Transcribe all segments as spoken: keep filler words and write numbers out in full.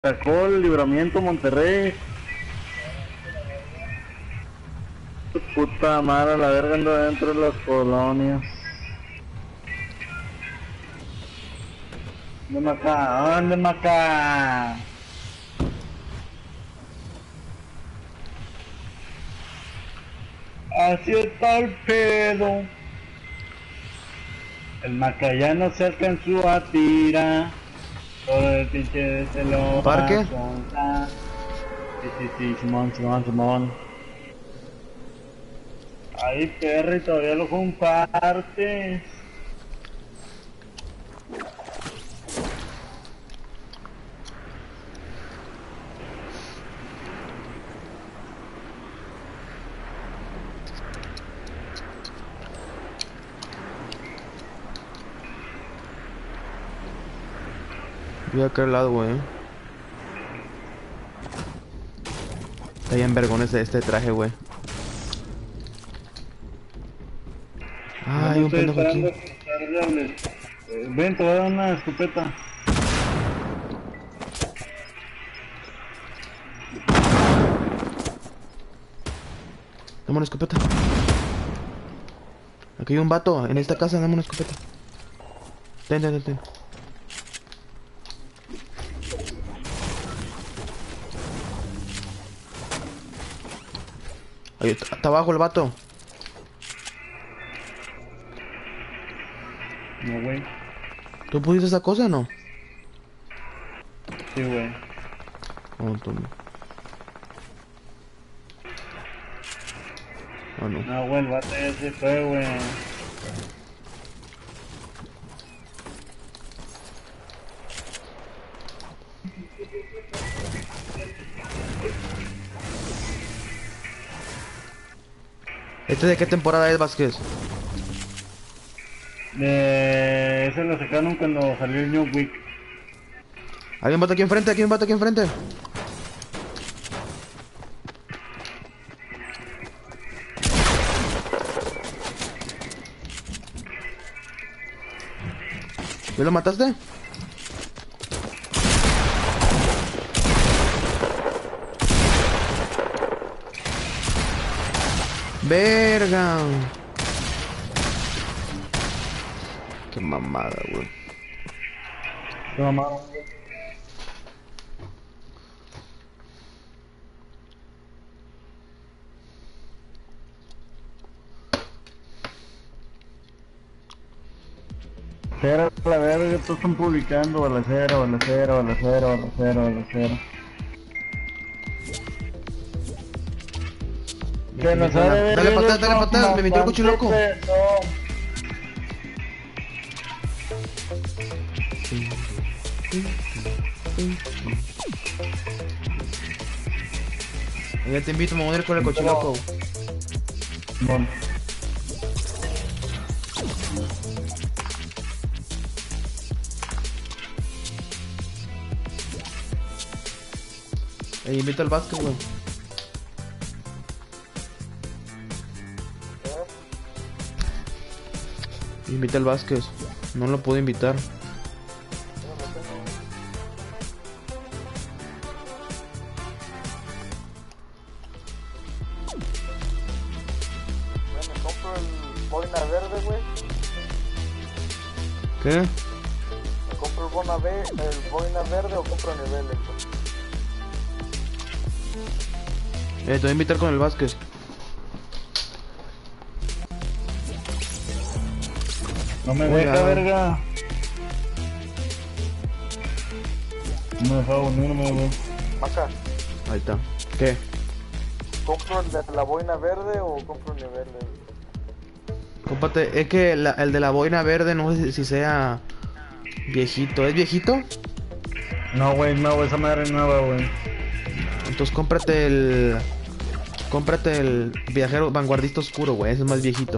Sacó el Libramiento Monterrey. Tu puta madre, la verga anda dentro de las colonias. ¿Dónde acá? ¿Dónde acá? Así está el pedo. El macayano se alcanzó a tirar. Todo el pinche se lo ¿Parque? va a contar. Sí, sí, sí, Simón, Simón, Simón. Ahí perro, y todavía lo compartes. Voy a aquel lado, güey. Está bien vergón este, este traje, güey. Ah, Yo hay no un estoy pendejo aquí. esperando a cruzar diables. Eh, ven, te voy a dar una escopeta. Dame una escopeta. Aquí hay un vato. En esta casa, dame una escopeta. Ten, ten, ten, ten. Ahí está, está abajo el vato. No, güey. ¿Tú pudiste esa cosa o no? Sí, güey. Oh, toma. Ah, no. No, güey, el vato ya se fue, güey. ¿Este de qué temporada es, Vázquez? De... Ese lo sacaron cuando salió el New Week. Hay un vato aquí enfrente, aquí hay un vato aquí enfrente. ¿Ya lo mataste? Verga. Qué mamada, güey. Qué mamada, güey. Cera, la verga, todos están publicando balacera, balacera, balacera, balacera, balacera. Que nos ha de ver Dale el patadas, dale patadas, me metió el coche loco. Ya te invito a mover con el coche loco. Bueno. Eh, invita al Vázquez, güey. Invita al Vázquez. No lo puedo invitar. Bueno, compro el boina verde, güey. ¿Qué? ¿Me compro el boina, ve el boina verde o compro niveles, güey? Eh, te voy a invitar con el Vázquez. No me Hola. deja, verga. No me deja unir, no me deja. Maca, Ahí está. ¿Qué? ¿compro el de la boina verde o compro niveles? Cómpate, es que la- el de la boina verde no sé si, si sea viejito. ¿Es viejito? No, güey, no, güey, esa madre es nueva, güey. Entonces cómprate el... Cómprate el viajero vanguardista oscuro, güey. Ese es más viejito.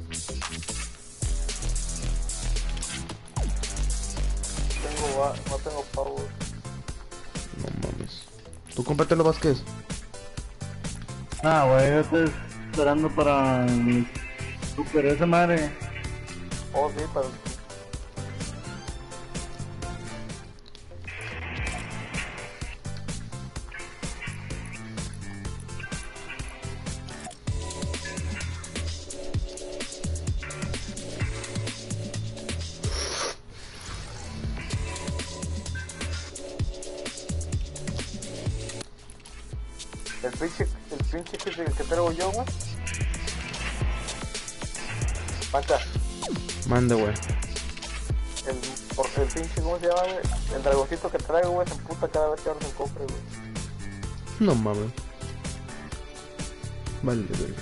Tengo, va- no tengo power. No mames. Tú cómpratelo, Vázquez. Ah, güey, yo estoy esperando para el super esa madre. Oh, sí, pero El pinche, el pinche que, que, que traigo yo, güey. Pancha, Mande, güey. el, por, el pinche, ¿cómo se llama, güey? El dragoncito que traigo, güey, se emputa cada vez que abres un cofre, güey. No mames. Vale, güey.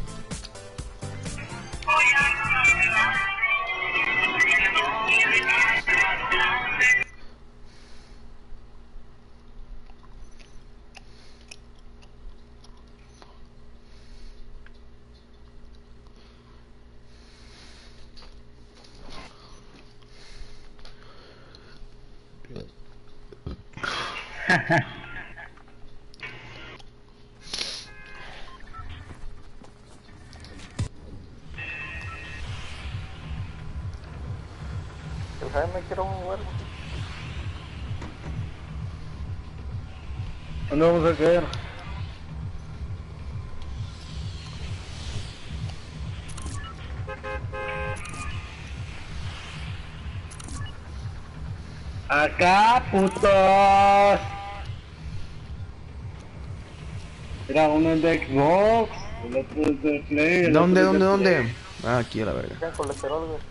El Jaime quiere jugar, güey. ¿Dónde vamos a caer? Acá, putos. Mira, uno es de Xbox, el otro es de Play. el ¿Dónde, otro es de dónde, Play. dónde? Ah, aquí a la verga. Tienen colesterol, güey.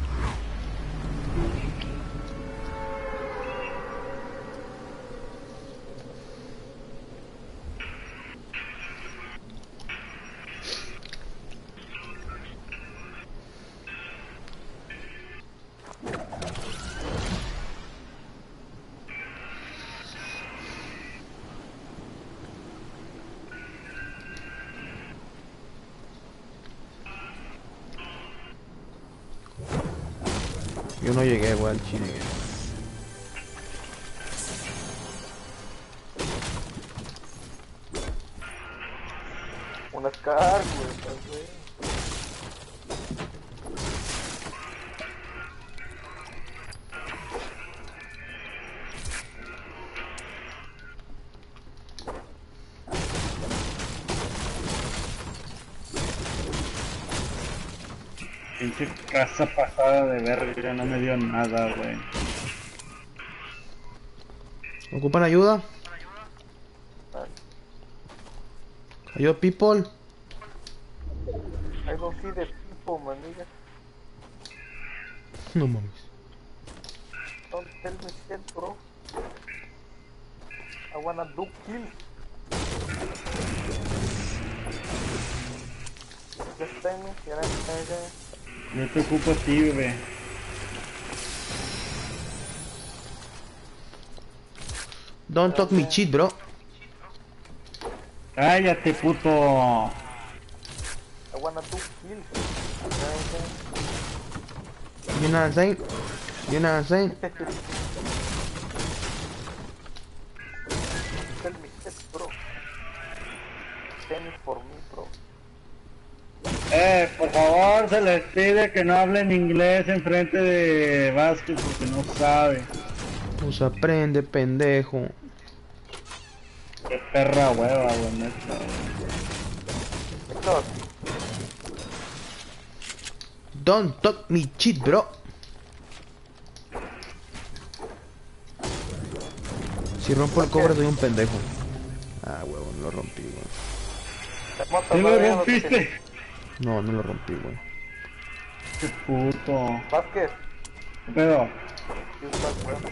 Yo no llegué, güey, al chile. Una Scar, güey, tal vez. Pinche casa pasada de verga, no me dio nada, güey. ¿Ocupan ayuda? Ayuda, people. I don't see the people, man, nigga. No mames. Don't tell me shit, bro. I wanna do kill. Just tell me, ya ya ya. Yo te ocupo a ti, bebé. Don't talk me cheat, bro. Cállate, puto. I wanna do kill. Ya You know what I'm saying? You know what I'm saying? ya. Tell me shit, bro. Tell me for me, bro. Eh, por favor, se les pide que no hablen inglés en frente de Vázquez porque no sabe. Pues aprende, pendejo. Qué perra hueva, güey, neta. Héctor, Don't talk me cheat, bro. Si rompo el cobre soy un pendejo. Ah, huevo, no lo rompí, güey. te matas, ¿Sí lo madre, rompiste? No, no lo rompí, güey. Qué puto. Vázquez, ¿Qué pedo? you start, bro.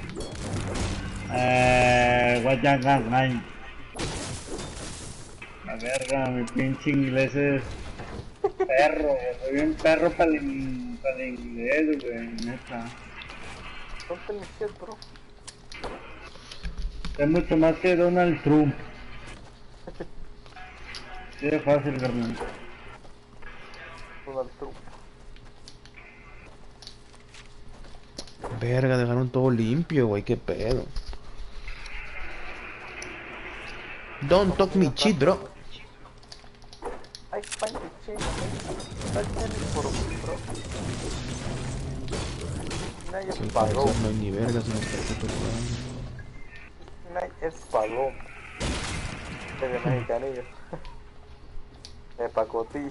Eh, Guayanganay. La verga, mi pinche inglés es perro, güey. Soy bien perro para el, para el inglés, güey, neta. Don't tell me shit, bro. Es mucho más que Donald Trump. Sí, es fácil, carnal. Donald Trump. Verga, dejaron todo limpio, güey, qué pedo. Don't talk me cheat, bro. I find the chain, man. I tell me for me, bro. Nadie Sin pagó. parecer no hay ni vergas en este puto lugar. Nadie es pagó. De mexicanillo. De pacotilla.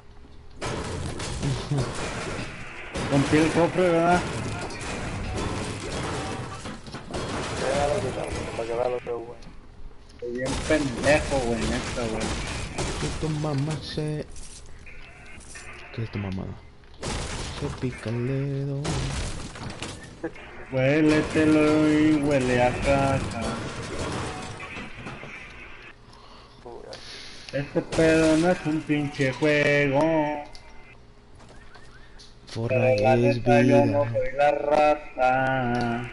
Rompí el cofre, ¿verdad? Para que vea lo que bueno. Estoy bien pendejo, güey, neta, güey. Que tu mamá se... ¿Qué es tu mamada? Se pica el dedo. Huéletelo y huele a caca. Este pedo no es un pinche juego. Pero Fortnite la es neta yo vida. no soy la rata.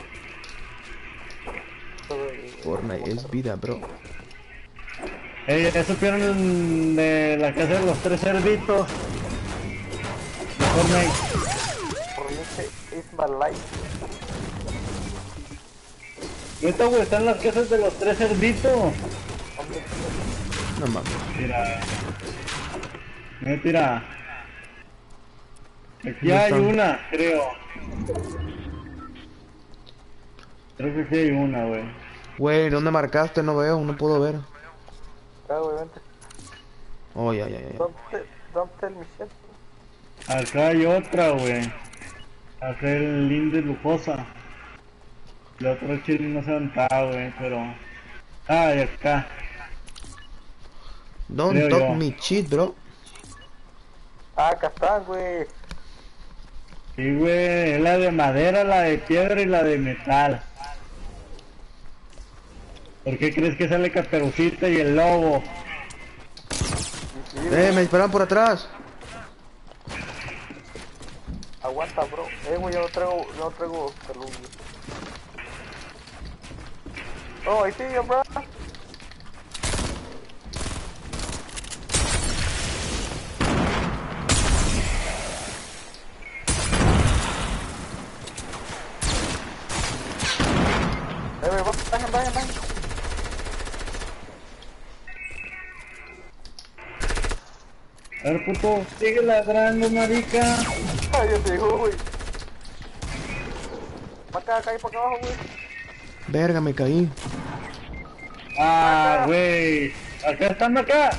Fortnite es vida, bro. Ey, ¿ya supieron de la casa de los tres cerditos? De Fortnite. Fortnite is my life. Neta, güey, están las casas de los tres cerditos. No mames. Mira. Mira. Aquí ¿Dónde hay están? una, creo. Creo que aquí hay una, güey. Güey, ¿dónde marcaste? No veo, no puedo ver. Ah, güey, vente. Oh, ya, ya, ya. Don't, te- don't tell me shit. Acá hay otra, güey. Acá hay el Linde Lujosa. La otra chile no sé dónde está, güey, pero... Ah, y acá. Don't Creo talk yo. me cheat, bro. Ah, acá están, güey. Sí, güey, es la de madera, la de piedra y la de metal. ¿Por qué crees que sale Caperucita y el lobo? Sí, sí, Eh, güey. me disparan por atrás. Aguanta, bro. Eh, güey, yo no traigo, yo no traigo salud, güey. Oh, I see you, bro. Eh, güey, vayan, vayan, vayan. A ver, puto, sigue ladrando, marica. Ay, yo te digo, güey. Para acá, acá y para acá abajo, güey. Verga, me caí. Ah, güey. Acá están, acá.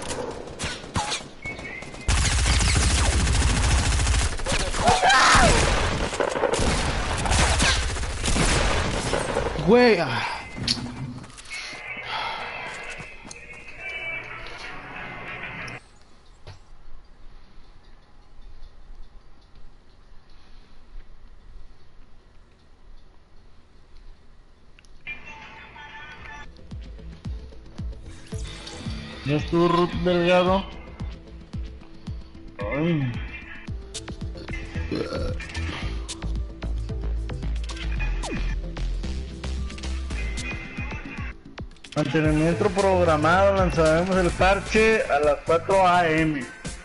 Güey. ah. ¿Ya estuvo Ruth Delgado? Ay. Mantenimiento programado, lanzaremos el parche a las cuatro a eme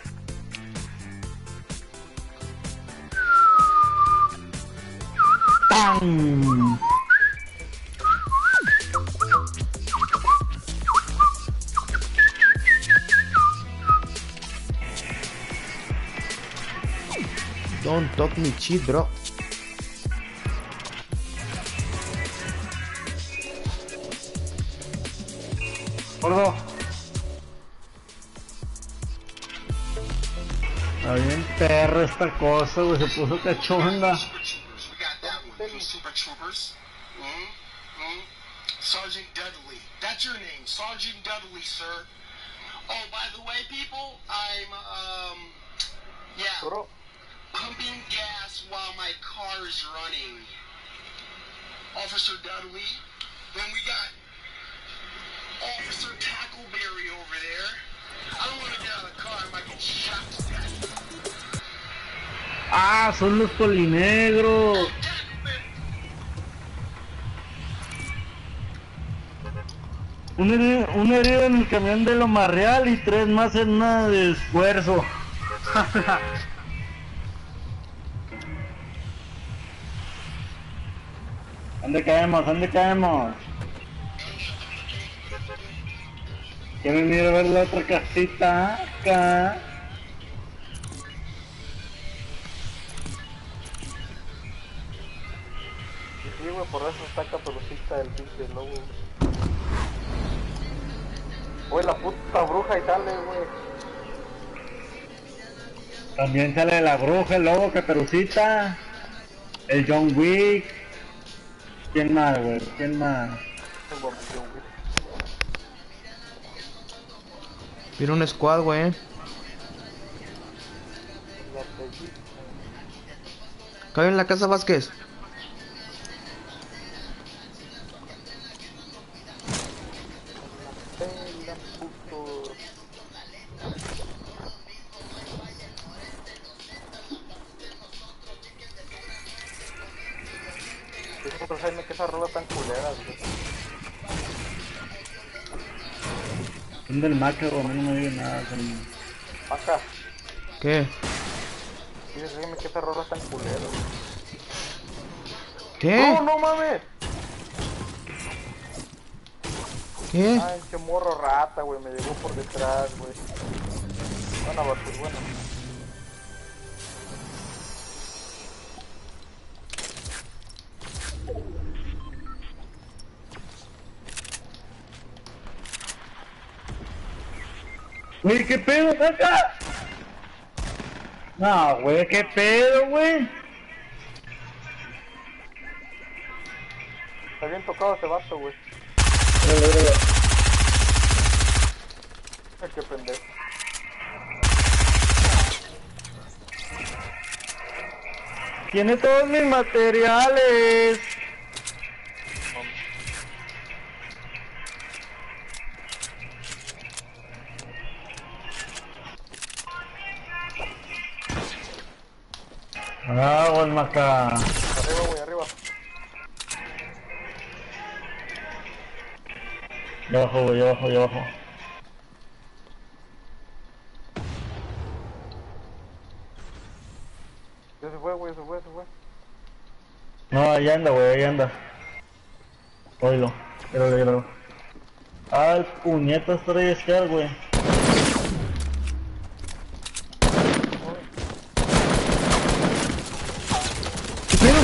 ¡Pam! Don't talk me cheat, bro. Gordo. Está bien perro esta cosa, güey, se puso cachonda. Super Troopers. We got that one. Those Super Troopers. Mm-hmm. Mm-hmm. Sergeant Dudley. That's your name, Sergeant Dudley, sir. Oh, by the way, people, I'm, um, yeah, Bro. pumping gas while my car is running. Officer Dudley. Then we got Officer Tackleberry over there. I don't want to get out of the car. I might get shot to death. Ah, son los polinegros. Un herido, un herido en el camión de Loma Real y tres más en una de esfuerzo. ¿Dónde caemos? ¿Dónde caemos? ¿Quieren ir a ver la otra casita? Acá. Sí, güey, por eso está Caperucita el pinche lobo. Güey, la puta bruja y sale, güey. También sale la bruja, el lobo, Caperucita, el John Wick. ¿Quién más, güey? ¿Quién más? Tengo misión, güey. Viene un squad, güey. La pellizca. Cabe en la casa Vázquez. Pela, puto. Dijo que Jaime que esa rola tan culera, güey. Son del Maca, güey, a mí no me digan nada. Son... Acá. ¿Qué? Dice Jaime que esa rola tan culera, güey. ¿Qué? ¡No, no mames! ¿Qué? Ay, qué morro rata, güey, me llegó por detrás, güey. Buena, Batur, buena. Güey, ¿qué pedo, Maca? No, güey, ¿qué pedo, güey? Está bien tocado ese vato, güey. Ay, qué pendejo. Tiene todos mis materiales. Ah, buen Maca. Arriba, güey, arriba. Ya abajo, güey, ya abajo, ya abajo. Ya se fue, güey, se fue, se fue. No, ahí anda, güey, ahí anda. Oílo, míralo, míralo. Ah, el puñetas trae escar, güey. ¿Qué pedo?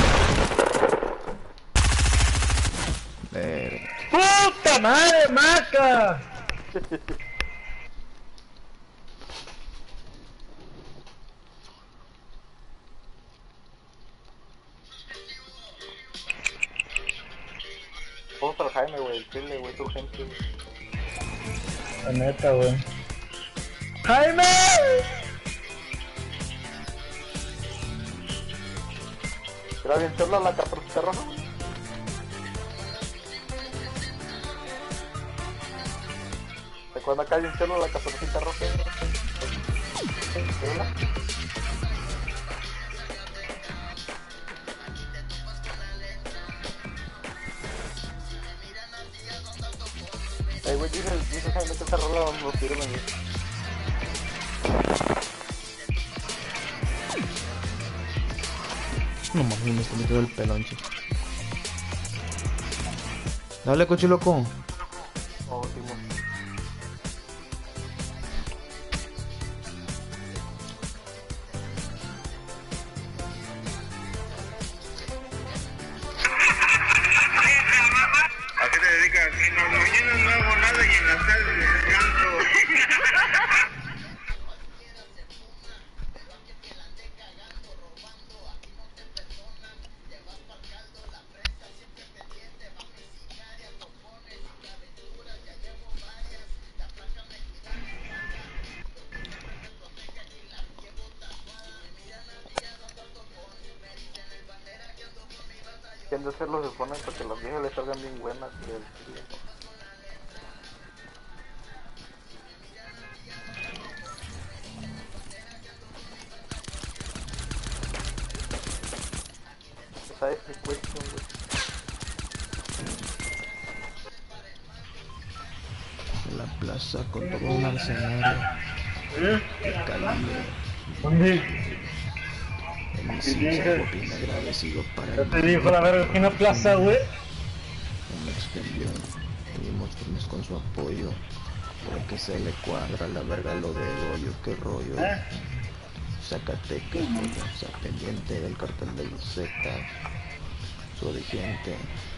Verga. ¡Puta madre, Maca! Vamos al Jaime, güey, el chile, güey, tu gente, güey. La neta, güey. ¡Jaime! ¿Era bien chola la catorce roja? ¿Te acuerdas acá bien chola la catorce roja? ¿Chola? Ay, güey, dice, dice Jaime que esta rola no sirve, güey. No mames, me está metiendo el pelonche. Dale, coche loco. Oh, Simón. ¿A qué te dedicas? En las mañanas no hago nada y en las tardes descanso. ¿Quién de hacerlo se pone para que las viejas le salgan bien buenas? Y el chile. ¿Sabes qué cuestión, güey? En la plaza con todo un arsenal de calibre. ¿Dónde? El ¿Qué misil dices? sacó bien agradecido para Ya el te dijo la verga que una plaza, güey. me extendió. Seguimos firmes con su apoyo. Creo que se le cuadra la verga lo de hoyo, qué rollo. ¿Eh? Zacatecas, pollo, o sea, pendiente del cartel de los Zetas. Su dirigente.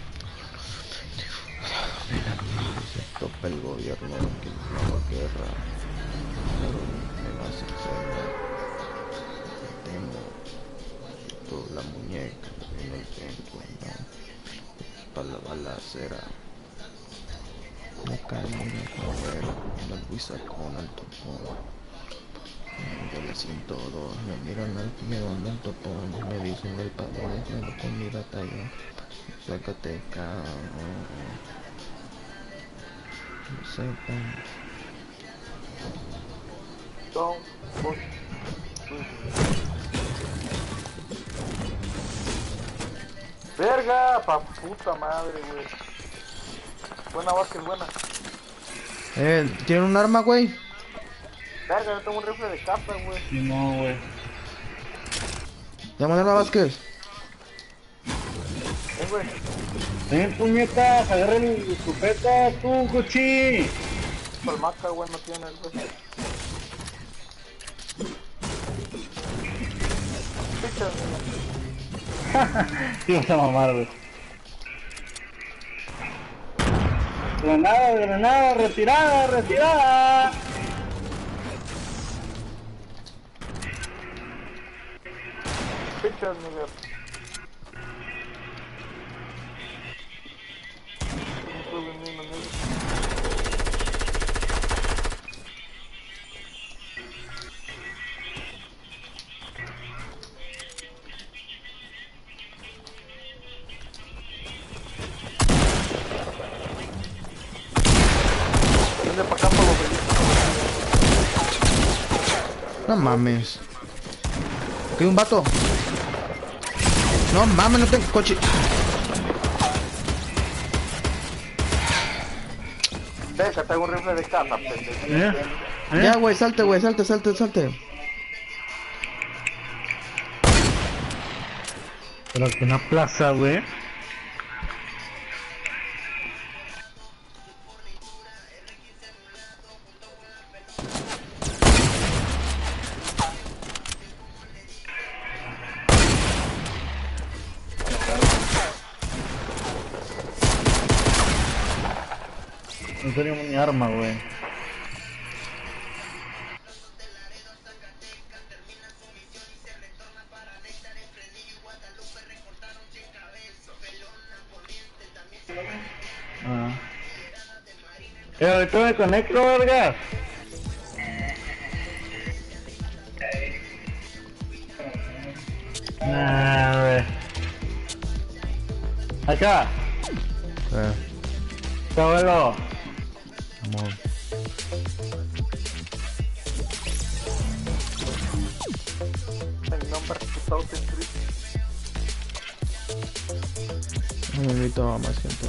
Se topa el gobierno que no haga guerra. Pero me va a hacer cero. Tengo toda la muñeca en el centro, ¿no? Para la balacera. Me cae muy bien ver la Luisa con el topón. De la ciento dos me miran al me dan el topón. Me dicen el padrón, me lo con mi batalla. Zacateca. No sepan. Don't fuck with me. Verga, pa puta madre, güey. Buena Vázquez, buena. Eh, ¿tienen un arma, güey? Verga, yo tengo un rifle de capa, güey. No, güey. Llama a arma, Vázquez. Eh, güey. Ven, puñetas, agarra el escopeta, tú, cochi. Palmaca, güey, no tiene el güey. Pichas, güey. Ibas a mamar, güey. Granada, granada, retirada, retirada. Pichas, Miguel. Vende pa' acá, pa' los bellitos. No mames. ¿Qué hay un vato? No mames, no tengo coche. Deja, tengo un rifle de capa, pendejo. ¿Eh? ¿Eh? Ya, güey, salte, güey, salte, salte, salte. Pero que una plaza, güey. No tenemos ni arma, güey. Ah. Eh, ahorita me conecto, verga. Nah, güey. Acá, Eh, abuelo. amor. El nombre de South Street. No me invito a más gente.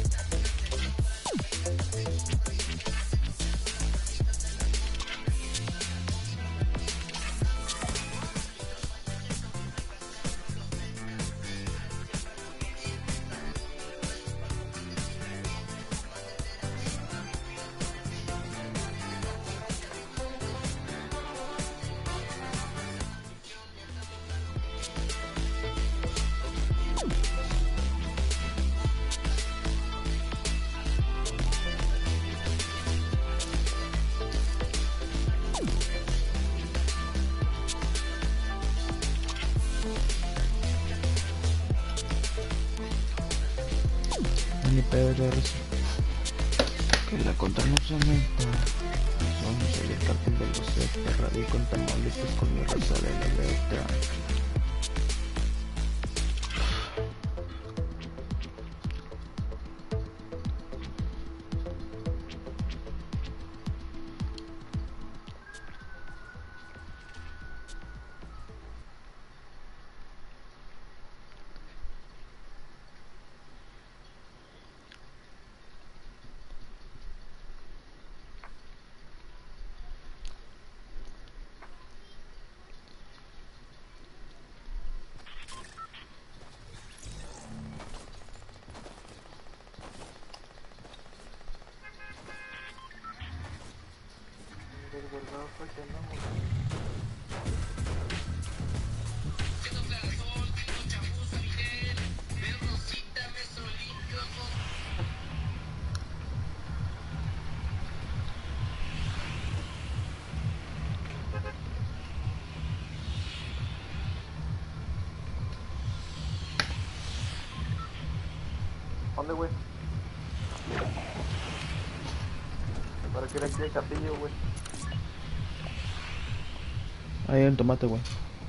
Ni pedo de eso. Que la contra no se meta. Somos el cartel de los Zetas. Radico en Tamaulipas con mi raza de la letra. ¿Dónde, güey? tiene aquí el castillo, güey. Ahí hay un tomate, güey.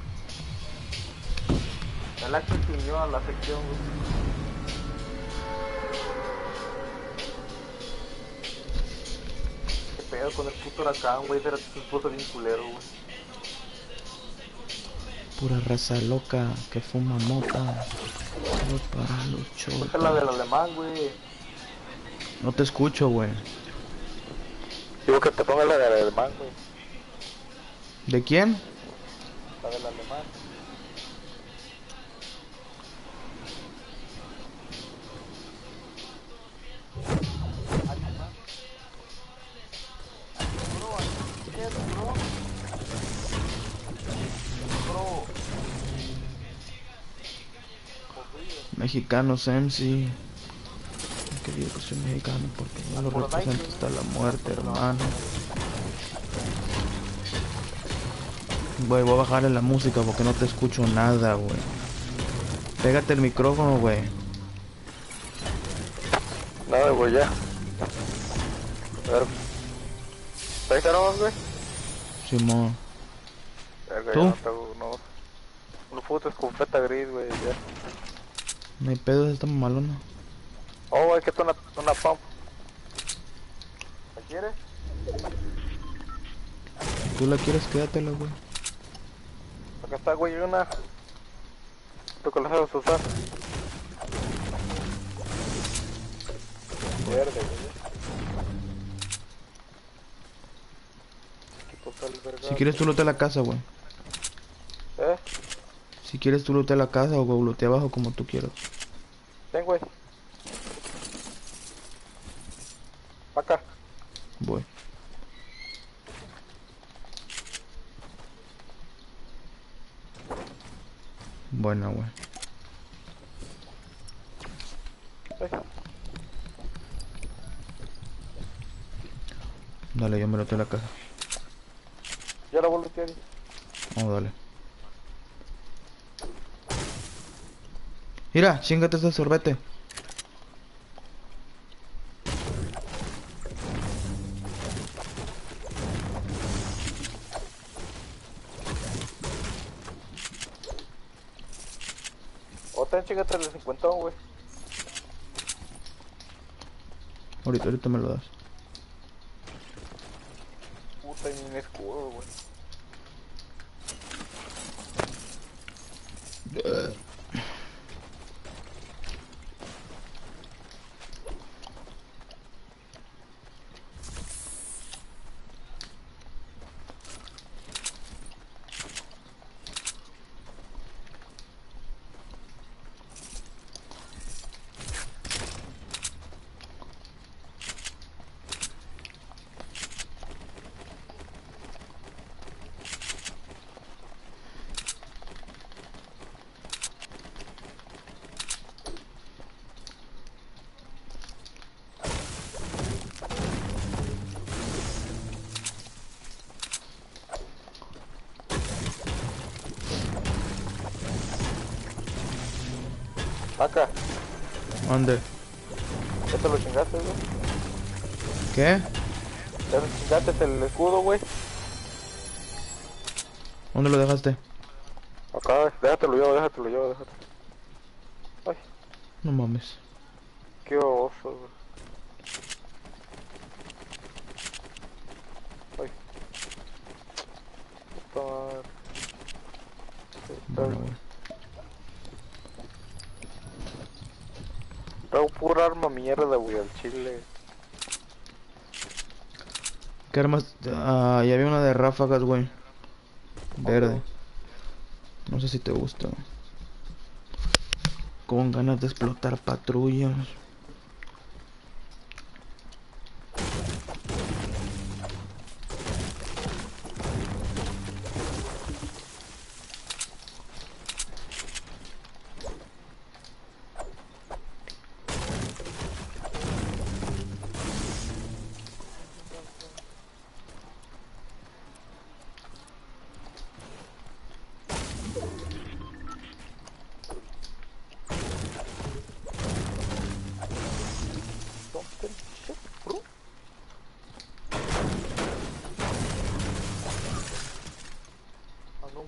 El Axel se unió a la sección, güey. Qué pedo con el puto huracán, güey. Se puso bien culero, güey. Pura raza loca que fuma mota. Solo para los Esa es la del chotas. alemán, güey. No te escucho, güey. Digo que te ponga la del alemán, güey. ¿De quién? La del alemán. Mexicanos M C. Que digo que soy mexicano porque yo lo represento hasta la muerte, hermano. Güey, voy a bajarle la música porque no te escucho nada, güey. Pégate el micrófono, güey. Nada, güey, ya. A ver. ¿Ahí tenemos, güey? Simón. Verga, ¿Tú? ya no tengo unos... Unos putos escopeta gris, güey, ya. No hay pedo, esta mamalona. Oh, hay que hacer una, una pump. ¿La quieres? Si tú la quieres, quédatela, güey. Acá está, güey, una. ¿Tú que la sabes usar? Verde, güey. Aquí total verga. Si quieres, tú lootea la casa, güey. ¿Eh? Si quieres, tú lootea la casa o lootea abajo, como tú quieras. Ven, güey. Acá. Voy. Buena, güey. Sí. Dale, yo me looteo la casa. Ya la volví a tirar. Vamos, dale. Mira, chingate ese sorbete. Otra chingate el cincuenta, güey. Ahorita, ahorita me lo das. Puta, y un escudo, güey. Acá. ¿Dónde? Ya te lo chingaste, güey. ¿Qué? Ya te chingaste el escudo, güey. ¿Dónde lo dejaste? Acá, déjatelo yo, déjatelo yo, déjatelo. Ay, No mames. qué oso, güey. Ay. Puta madre. Bueno, güey. Traigo pura arma mierda, güey, al chile. ¿Qué armas? Ah, ya había una de ráfagas, güey. Verde. No sé si te gusta. Con ganas de explotar patrullas.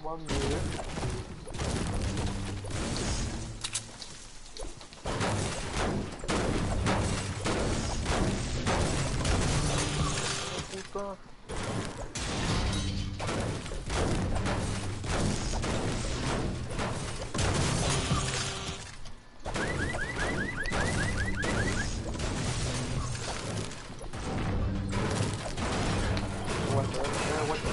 mames. Puta. Aguanta, aguanta,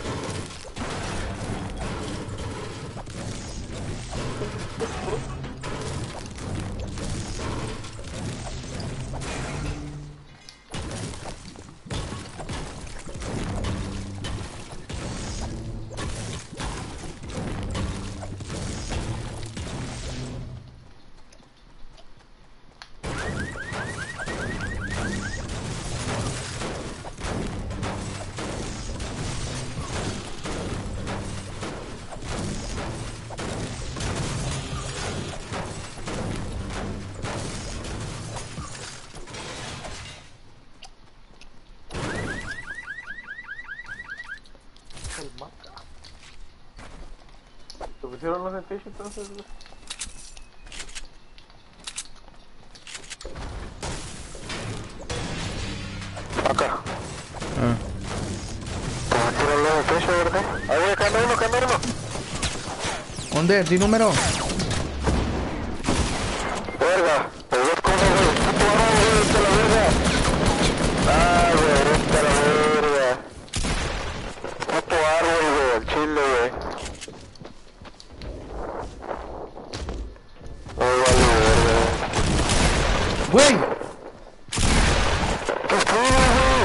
el mata. ¿Te pusieron los de entonces, güey? Acá. Ah. ¿Te pusieron los de techo, verdad? Ahí, acá anda uno, acá anda uno. ¿Dónde? ¿Di número? Verga, pero dos cosas, güey. Puto árbol, güey, vete a la verga. Ah, güey, vete a la verga. Puto árbol, güey, al chile, güey. Oh, vale, verga. ¡Güey! ¿Qué estuvo, güey?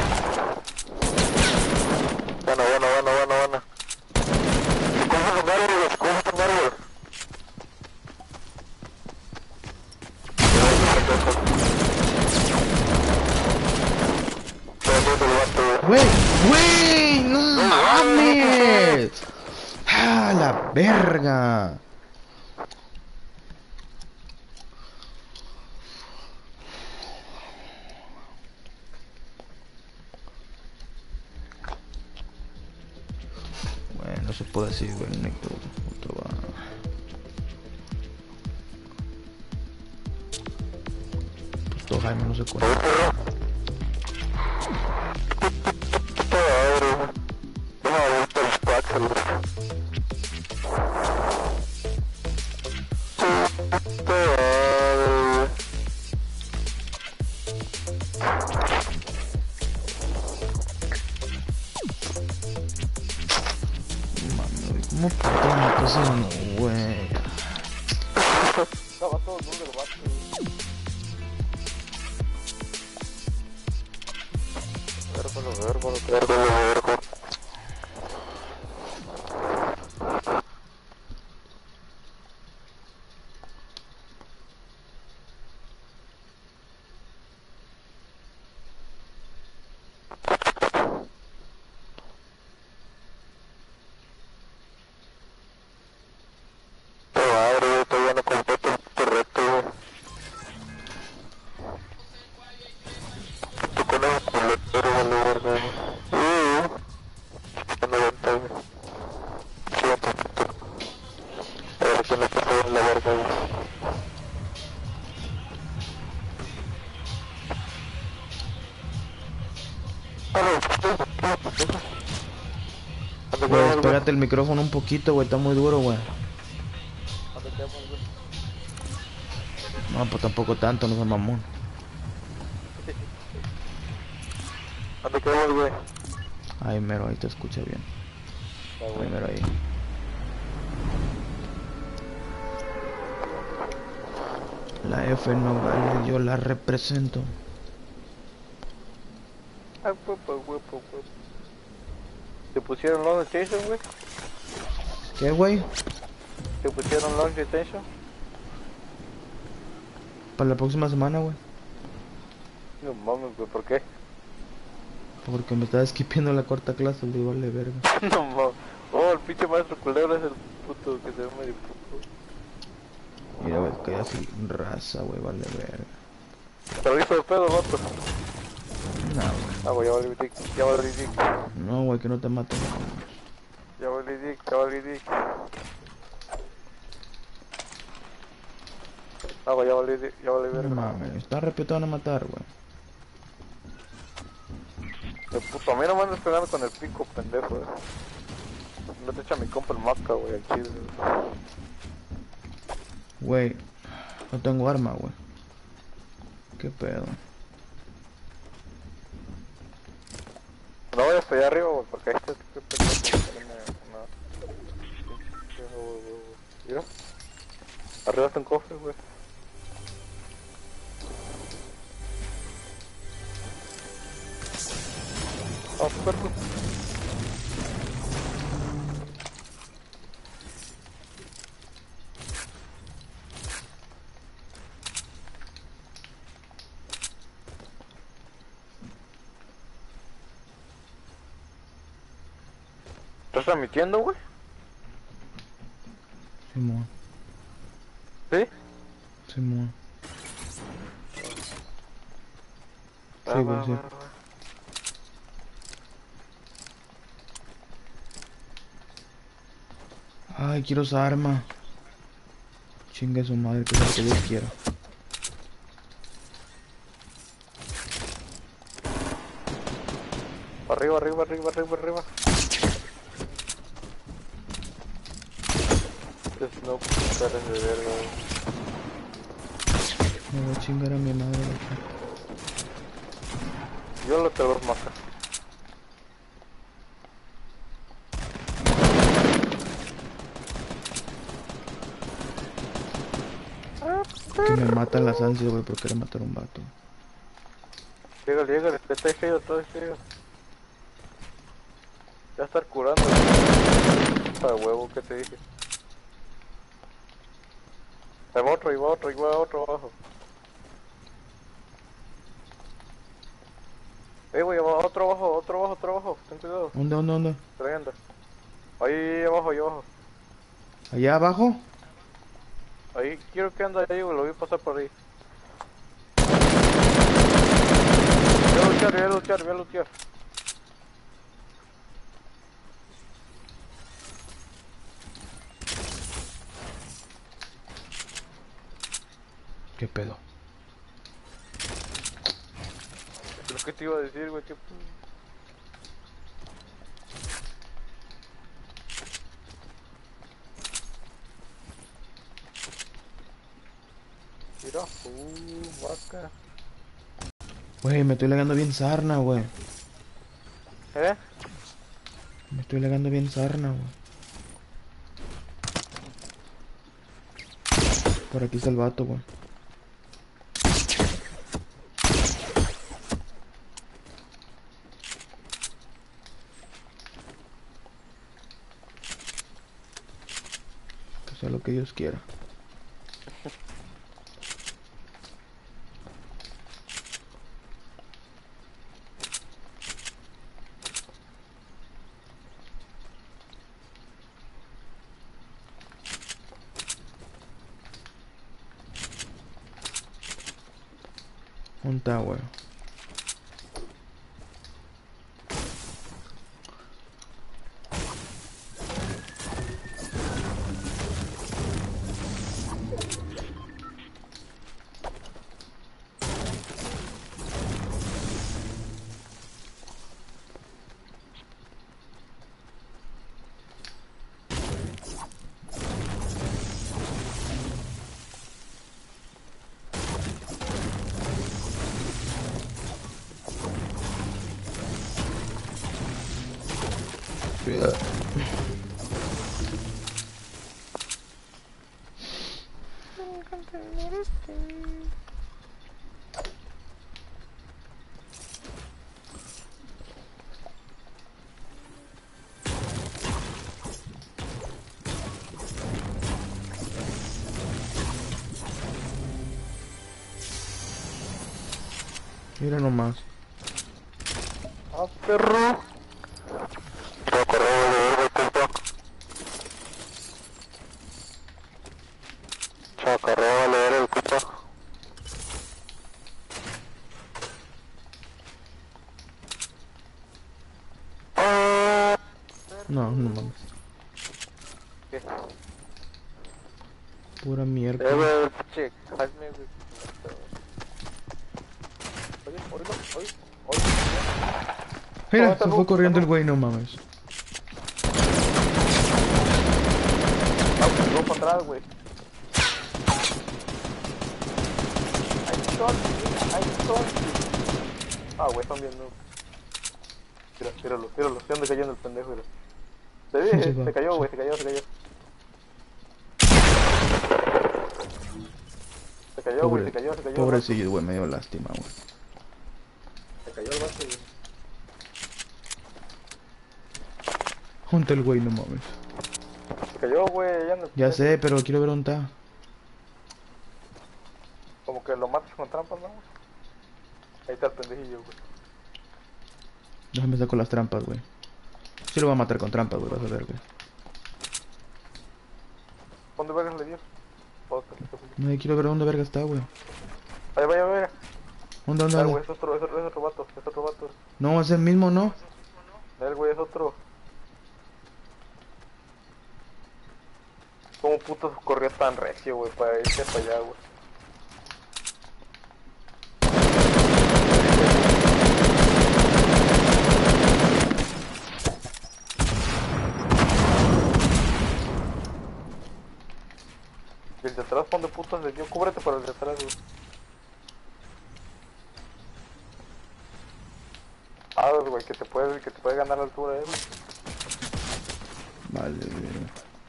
Bueno, bueno, bueno, bueno, bueno. Coge un árbol, güey, coge un árbol. ¡Güey! ¡Güey! ¡No mames! ¡Ah, la verga! Bueno, se puede decir, güey, el Necto. Otro va. Puto Jaime no se cuenta. ¿Cómo puta me pasa no, güey? Estaba todo el mundo el vato. Vérgalo, vérgalo, vérgalo, vérgalo. Güey, espérate el micrófono un poquito, güey, está muy duro, güey. No, pues tampoco tanto, no seas mamón. ¿Dónde quedamos, güey? Ahí mero, ahí te escucha bien. Ahí mero, ahí. La F no vale, yo la represento. Ah, huepo, huepo, huepo. ¿Te pusieron long detention, güey? ¿Qué, güey? ¿Te pusieron long detention? Para la próxima semana, güey. No mames, güey, ¿por qué? Porque me estaba esquipiendo la cuarta clase, le digo, vale, verga. No mames. Oh, el pinche maestro culero es el puto que se ve medio puto. Mira, güey, que así raza, güey, vale, verga. ¿Te lo hizo de pedo, vato? No, güey. Ah, güey, ya vale, ya vale, No, güey, que no te maten. Ya valí dick, ya valí dick. Ah, güey, ya valí dick, ya valí No verga. mames, está respetando a matar, güey. De puto, a mí no me andas pegando con el pico, pendejo, eh. No te echa mi compa el maca, güey, al chile. Güey, no tengo arma, güey. ¿Qué pedo? No vayas para allá arriba, güey, porque ahí está este pendejo que tiene una... Mira. Arriba está un cofre, güey. Ah, perro. ¿Estás transmitiendo, güey? Simón, ¿Sí? Simón. Va, Sí, va, güey, sí. va, va. Ay, quiero esa arma. Chingue su madre, que es lo que Dios quiera. Arriba, arriba, arriba, arriba, arriba. Snoop, caras de verga, güey. Me voy a chingar a mi madre, güey. Yo lo te los mato. Que me matan las ansias, güey, por querer matar a un vato. Llega, llega, está feo, todo feo. Ya estar curando. Para huevo, ¿qué te dije? Ahí va otro, ahí va otro, ahí va otro abajo. Eh, güey, otro abajo, otro abajo, otro abajo. Ten cuidado. ¿Dónde, dónde, dónde? Por ahí anda. Ahí abajo, ahí abajo. ¿Allá abajo? Ahí, quiero que anda ahí, güey, lo vi pasar por ahí. Voy a luchar, voy a luchar, voy a luchar. ¿Qué pedo? Lo que te iba a decir, güey, que... Mira, uh, vaca. Güey, me estoy legando bien sarna, güey. ¿Eh? Me estoy legando bien sarna, güey. Por aquí está el vato, güey. Que sea lo que Dios quiera. ¿Dónde está, güey? Cuidado. Mira nomás. Ah, perro. Yo corro de verga, compa. Chacarro, vale, ver el compa. Ah, No, no mames. ¿Qué? Pura Eh, mierda. güey, che, hazme, güey. Oye, oílo, oye, oye. Mira, No, se está fue no, corriendo el está güey, no mames. Ah, pues luego para atrás, güey. Hay shot, hay shot. Ah, güey, están viendo. Mira, míralo, míralo, se anda cayendo el pendejo, mira. Te Se dije, va, se cayó, sí. güey, se cayó, se cayó. Se cayó, güey, Pobre, se cayó, se cayó. pobrecillo, güey, me dio lástima, güey. Se cayó el vato, güey. Junta el güey, no mames. Se cayó, güey, ya no. Ya sé, pero quiero ver dónde está. Como que lo matas con trampas, ¿no? Ahí está el pendejillo, güey. Déjame sacar las trampas, güey. Sí lo voy a matar con trampas, güey, vas a ver, güey. ¿Dónde vergas le dio? No, quiero ver dónde verga está, güey. Vaya, vaya, vaya. ¿Dónde, dónde, Ah, dónde? güey, es otro, es otro, es otro vato, es otro vato. No, es el mismo, ¿no? El güey es otro. ¿Cómo puto corrió tan recio, güey, para irse para allá, güey? ¿Y el de atrás dónde putas le dio? Cúbrete para el de atrás, güey. Ah, güey, que te puede, que te puede ganar la altura, eh, güey. Vale, güey.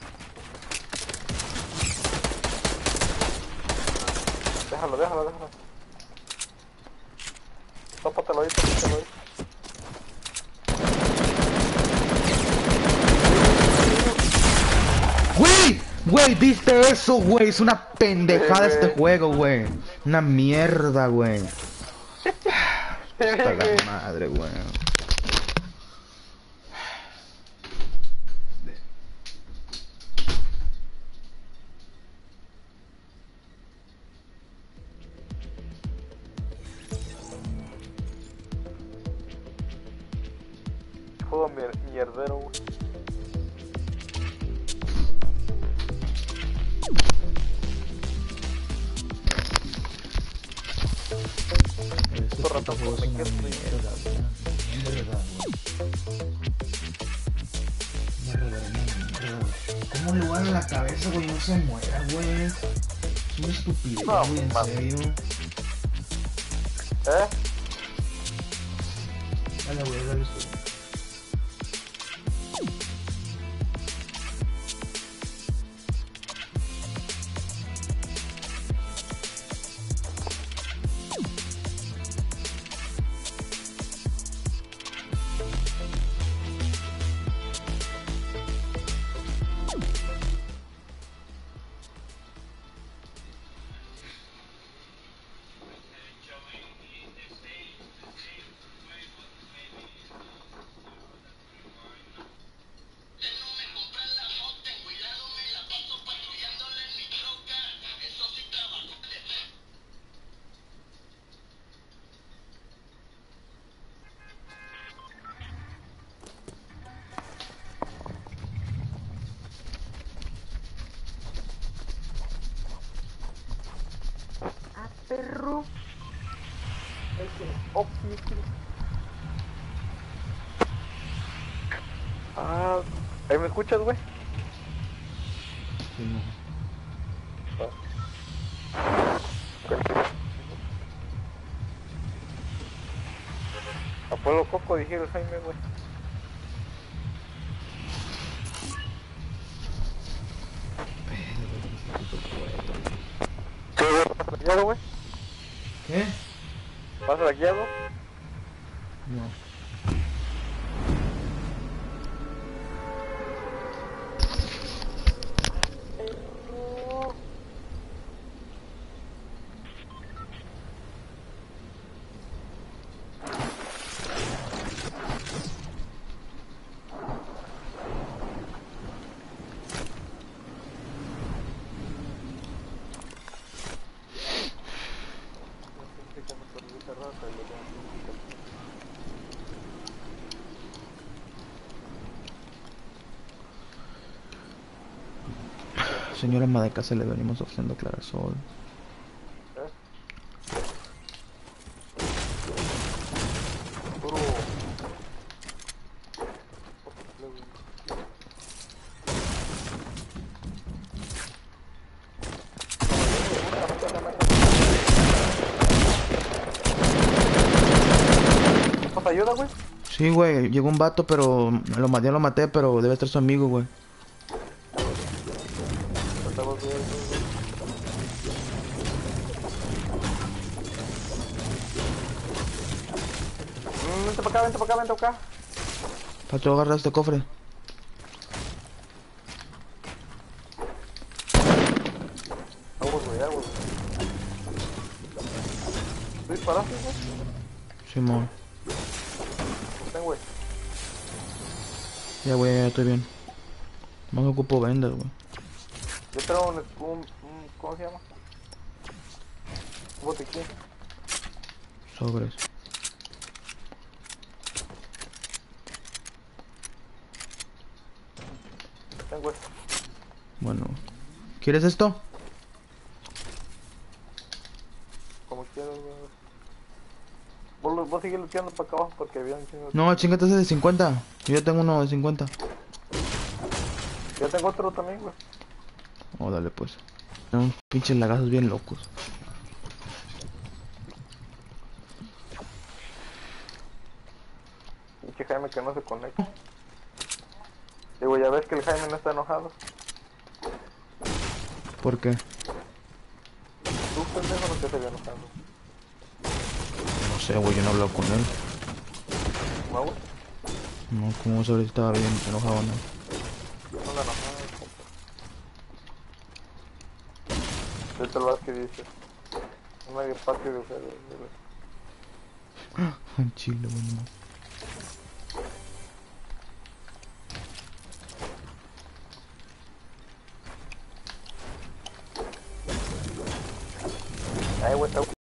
Déjalo, déjalo, déjalo. Tópatelo ahí, tópatelo ahí. ¡Güey! Güey, ¿viste eso, güey? Es una pendejada Sí, este güey. juego, güey. Una mierda, güey. Hasta la madre, güey. Juego mier mierdero, güey. Este ratón juego por es una me quedo, güey. mierda, güey. De verdad, güey. De verdad, de verdad, güey. ¿Cómo le van a la cabeza, güey? No se muera, güey. Es una estupidez, No, güey, en mames. serio. ¿Eh? Dale, güey, dale esto. Perro. Oh, sí, sí. Ah, ¿ahí me escuchas, güey? Sí, no. Apolo Coco, dijeron Jaime, güey. ¿Qué, güey? ¿Vas a la guiado, güey? ¿Qué? ¿Vas a la guiado? No. Señora ama de casa, le venimos ofreciendo clarasol. ¿Eh? Puro... ¿Nos ayuda, güey? Sí, güey, llegó un vato, pero lo, ma- ya lo maté, pero debe estar su amigo, güey. Estamos bien, güey. Mm, Vente para acá, vente para acá, vente para acá. Pato, agarra este cofre. Aguas, güey, aguas. ¿Tú disparaste, güey? Simón. Ten, güey. Ya, güey, ya estoy bien. Más ocupo vendas, güey. Yo traigo un, un, un... ¿Cómo se llama? Un botiquín. Sobres. Ten, güey. Bueno. ¿Quieres esto? Como quieras, güey. Vos, lo- vos sigue luchando para acá abajo porque había un chingo. No, chingate ese de cincuenta. Yo ya tengo uno de cincuenta. Yo tengo otro también, güey. Oh, dale pues. Son unos pinches lagazos bien locos. Pinche Jaime que no se conecta. Digo, ya ves que el Jaime no está enojado. ¿Por qué? Tú, pendejo, no te estés enojando. No sé, güey, yo no he hablado con él. ¿No, güey? No, ¿cómo saber si estaba bien enojado o no? No la enojada, compa. Vete lo que dice. Un medio patio de ustedes, güey. En Chile, güey, no. Ay, güey, está